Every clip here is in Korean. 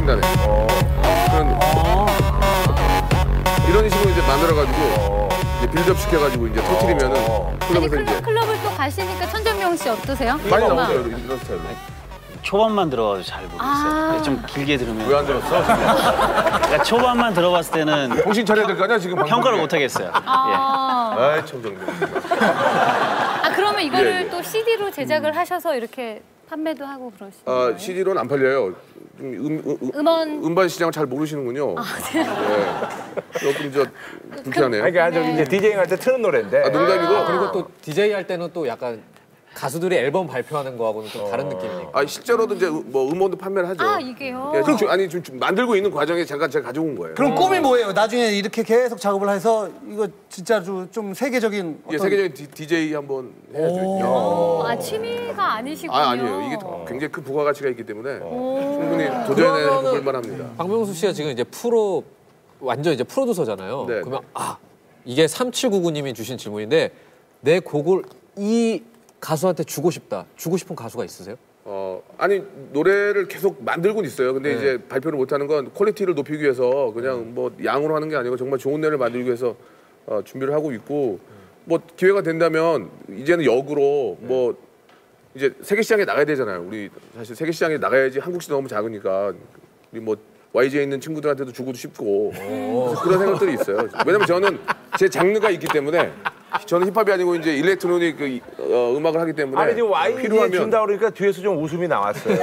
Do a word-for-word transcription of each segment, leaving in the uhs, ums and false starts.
신다네. 어. 그런 어. 이런 식으로 이제 만들어가지고 이제 빌드업 시켜가지고 이제 터트리면은 클럽에서 아니, 이제 클럽을 또 가시니까 천정명 씨 어떠세요? 많이 나오죠 이런 스타일로. 초반만 들어가도 잘 모르겠어요. 아 좀 길게 들으면. 왜 안 들었어? 그러니까 초반만 들어봤을 때는 정신 차려야 될 거 아니야 지금. 평가를 못 하겠어요. 아, 예. 아이 천정명. 아 그러면 이거를 예, 예. 또 씨디로 제작을 하셔서 이렇게 판매도 하고 그러시는 아 거예요? 씨디로는 안 팔려요. 좀 음, 음, 음, 음원 음반 시장을 잘 모르시는군요. 아, 네. 네. 조금 저 불편해요. 그러니까 저기 네. 이제 디제잉 할 때 트는 노래인데. 아, 농담이고. 아, 그리고 또 디제이 할 때는 또 약간 가수들이 앨범 발표하는 거하고는 좀 다른 느낌이니까. 아 실제로도 이제 뭐 음원도 판매를 하죠. 아 이게요? 예, 좀, 아니 좀, 좀 만들고 있는 과정에 잠깐 제가 가져온 거예요. 그럼 꿈이 뭐예요? 나중에 이렇게 계속 작업을 해서 이거 진짜 좀, 좀 세계적인 어떤... 예, 세계적인 디, 디제이 한번 해야죠. 오, 아 취미가 아니시군요. 아 아니에요. 이게 굉장히 큰 부가가치가 있기 때문에 충분히 도전해 볼 만합니다. 박명수 씨가 지금 이제 프로 완전 이제 프로듀서잖아요. 네. 그러면 아 이게 삼칠구구 님이 주신 질문인데 내 곡을 이 가수한테 주고 싶다. 주고 싶은 가수가 있으세요? 어 아니 노래를 계속 만들고는 있어요. 근데 네. 이제 발표를 못하는 건 퀄리티를 높이기 위해서 그냥 뭐 양으로 하는 게 아니고 정말 좋은 노래를 만들기 위해서 어, 준비를 하고 있고 뭐 기회가 된다면 이제는 역으로 뭐 이제 세계 시장에 나가야 되잖아요. 우리 사실 세계 시장에 나가야지 한국 시장 너무 작으니까 우리 뭐 와이지에 있는 친구들한테도 주고도 싶고 그런 생각들이 있어요. 왜냐면 저는 제 장르가 있기 때문에 저는 힙합이 아니고 이제 일렉트로닉 그 어, 음악을 하기 때문에 아니 지금 와이지에 필요하면 준다 그러니까 뒤에서 좀 웃음이 나왔어요.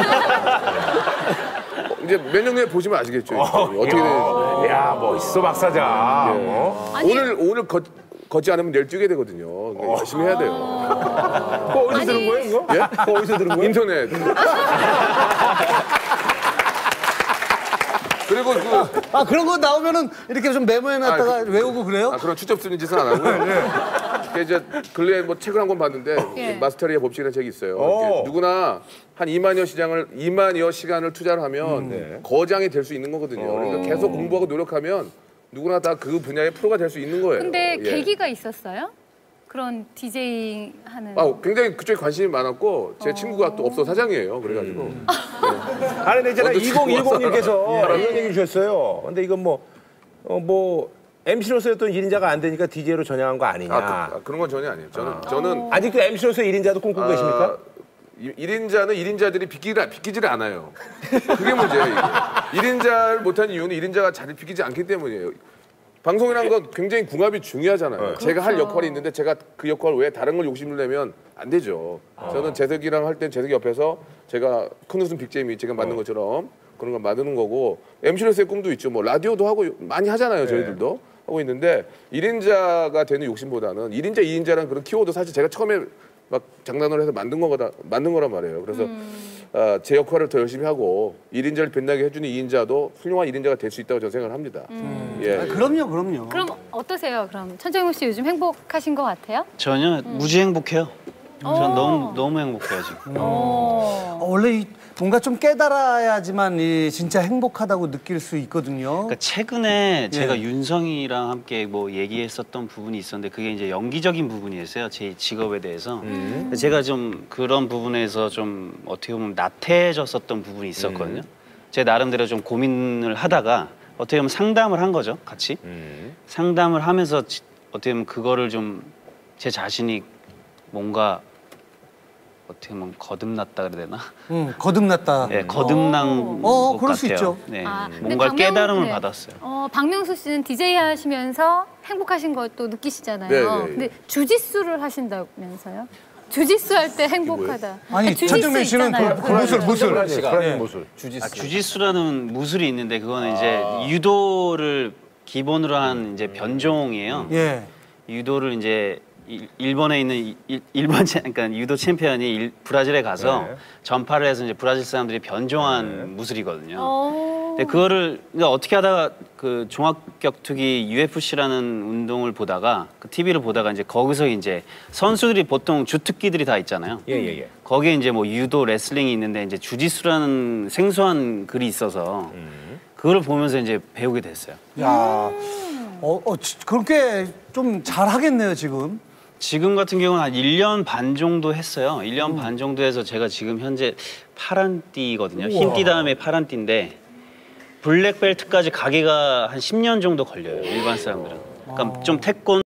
어, 이제 몇 년 후에 보시면 아시겠죠. 어떻게 되는지. 야 멋있어 박 사장. 예. 어? 아니, 오늘 오늘 걷, 걷지 않으면 내일 뛰게 되거든요. 그러니까 열심히 해야 돼요. 그거 어디서 아니. 들은 거예요 이거? 예? 그거 어디서 들은 거예요? 인터넷. 그리고 그 아 그런 거 나오면은 이렇게 좀 메모해놨다가 아, 그- 외우고 그래요? 아, 그런 추접 쓰는 짓은 안 하고요. 그 이제 근래에 뭐 책을 한 권 봤는데 예. 마스터리의 법칙이라는 책이 있어요. 오. 이렇게 누구나 한 이만여 시장을 이만여 시간을 투자를 하면 네. 거장이 될 수 있는 거거든요. 그러니까 계속 공부하고 노력하면 누구나 다 그 분야의 프로가 될 수 있는 거예요. 근데 예. 계기가 있었어요? 그런 디제이 하는. 아, 굉장히 그쪽에 관심이 많았고 제 친구가 또 업소 사장이에요. 그래가지고 음. 아니 근데 있잖아 어떤 이공일공 님께서 예. 이런 얘기 주셨어요. 근데 이건 뭐 어, 뭐 엠씨로서의 어떤 일 인자가 안 되니까 디제이로 전향한 거 아니냐. 아, 그, 런 건 전혀 아니에요. 저는 저는 아직도 엠씨로서의 일 인자도 꿈꾸고 계십니까? 일 인자는 일 인자들이 비키를, 비키지를 않아요. 그게 문제예요. 이게. 일 인자를 못한 이유는 일 인자가 잘 비키지 않기 때문이에요. 방송이라는 건 굉장히 궁합이 중요하잖아요. 네. 제가 할 그렇죠. 역할이 있는데 제가 그 역할 외에 다른 걸 욕심을 내면 안 되죠. 저는 재석이랑 할 땐 재석이 옆에서 제가 큰 웃음 빅재미 제가 만든 것처럼 그런 걸 만드는 거고 엠씨로서의 꿈도 있죠. 뭐 라디오도 하고 많이 하잖아요. 저희들도 하고 있는데 일 인자가 되는 욕심보다는 일 인자, 이 인자라는 그런 키워드 사실 제가 처음에 막 장난으로 해서 만든 거다 만든 거란 말이에요. 그래서 음. 어, 제 역할을 더 열심히 하고 일 인자를 빛나게 해주는 이 인자도 훌륭한 일 인자가 될 수 있다고 저는 생각을 합니다. 예. 아, 그럼요, 그럼요. 그럼 어떠세요? 그럼 천정명 씨 요즘 행복하신 것 같아요? 전혀 무지 행복해요. 전 오. 너무 너무 행복해요 지금. 오. 어, 원래 이 뭔가 좀 깨달아야지만 이 진짜 행복하다고 느낄 수 있거든요. 그러니까 최근에 제가 예. 윤성이랑 함께 뭐 얘기했었던 부분이 있었는데 그게 이제 연기적인 부분이었어요. 제 직업에 대해서. 근데 제가 좀 그런 부분에서 좀 어떻게 보면 나태해졌었던 부분이 있었거든요. 제 나름대로 좀 고민을 하다가 어떻게 보면 상담을 한 거죠, 같이. 상담을 하면서 지- 어떻게 보면 그거를 좀 제 자신이 뭔가 어떻게 보면 거듭났다 그래야 되나? 응, 거듭났다. 네, 거듭난 어, 것 그럴 수 같아요. 있죠. 네, 아, 근데 뭔가 박명- 깨달음을 네. 받았어요. 어, 박명수 씨는 디제이 하시면서 행복하신 것도 느끼시잖아요. 네, 네, 네. 근데 주짓수를 하신다면서요? 주짓수 할 때 행복하다. 아니, 주짓수 천정명 씨는 있잖아요. 그- 그 무술, 무술. 프라시 씨가. 예. 무술. 주짓수. 아, 주짓수라는 무술이 있는데 그거는 이제 유도를 기본으로 한 이제 변종이에요. 예. 유도를 이제 일- 일본에 있는 이- 일, 일본 챔- 그러니까 유도 챔피언이 일- 브라질에 가서 네. 전파를 해서 이제 브라질 사람들이 변종한 무술이거든요. 어. 근데 그거를 그러니까 어떻게 하다가 그 종합격투기 유에프씨라는 운동을 보다가 그 티비를 보다가 이제 거기서 이제 선수들이 보통 주특기들이 다 있잖아요. 예예예. 예. 거기에 이제 뭐 유도, 레슬링이 있는데 이제 주짓수라는 생소한 글이 있어서 그걸 보면서 이제 배우게 됐어요. 야, 어, 어, 지- 그렇게 좀 잘하겠네요, 지금. 지금 같은 경우는 한 일 년 반 정도 했어요. 일 년 반 정도 해서 제가 지금 현재 파란띠거든요. 흰띠 다음에 파란띠인데 블랙벨트까지 가기가 한 십 년 정도 걸려요. 일반 사람들은. 그러니까 좀 태권